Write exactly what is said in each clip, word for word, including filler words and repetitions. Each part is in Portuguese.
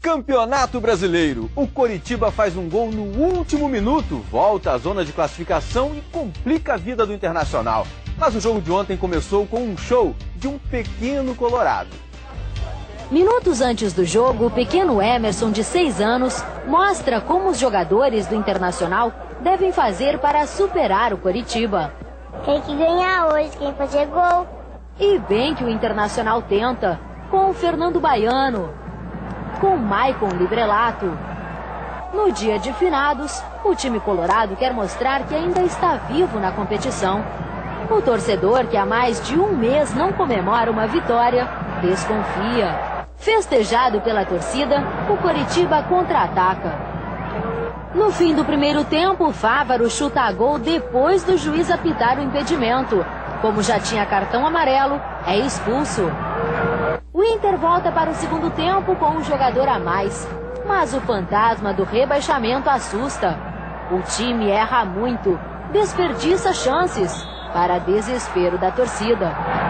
Campeonato Brasileiro. O Coritiba faz um gol no último minuto, volta à zona de classificação e complica a vida do Internacional. Mas o jogo de ontem começou com um show de um pequeno colorado. Minutos antes do jogo, o pequeno Emerson, de seis anos, mostra como os jogadores do Internacional devem fazer para superar o Coritiba. Tem que ganhar hoje, quem fazer gol. E bem que o Internacional tenta, com o Fernando Baiano, com Maicon Librelato. No dia de finados, o time colorado quer mostrar que ainda está vivo na competição. O torcedor, que há mais de um mês não comemora uma vitória, desconfia. Festejado pela torcida, o Coritiba contra-ataca. No fim do primeiro tempo, Fávaro chuta a gol depois do juiz apitar o impedimento. Como já tinha cartão amarelo, é expulso. O Inter volta para o segundo tempo com um jogador a mais, mas o fantasma do rebaixamento assusta. O time erra muito, desperdiça chances, para desespero da torcida.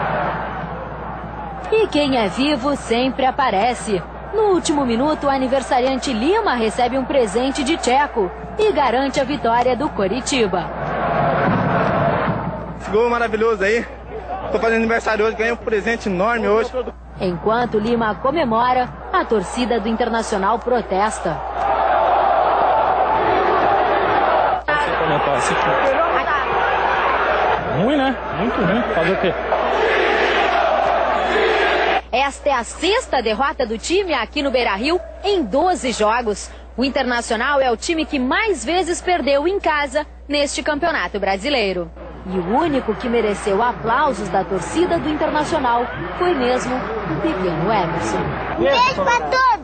E quem é vivo sempre aparece. No último minuto, o aniversariante Lima recebe um presente de Tcheco e garante a vitória do Coritiba. Esse gol maravilhoso aí. Tô fazendo aniversário hoje, ganhei um presente enorme hoje. Enquanto Lima comemora, a torcida do Internacional protesta. Ruim, né? Muito ruim. Fazer o quê? Esta é a sexta derrota do time aqui no Beira-Rio em doze jogos. O Internacional é o time que mais vezes perdeu em casa neste Campeonato Brasileiro. E o único que mereceu aplausos da torcida do Internacional foi mesmo o pequeno Emerson. Beijo pra todos!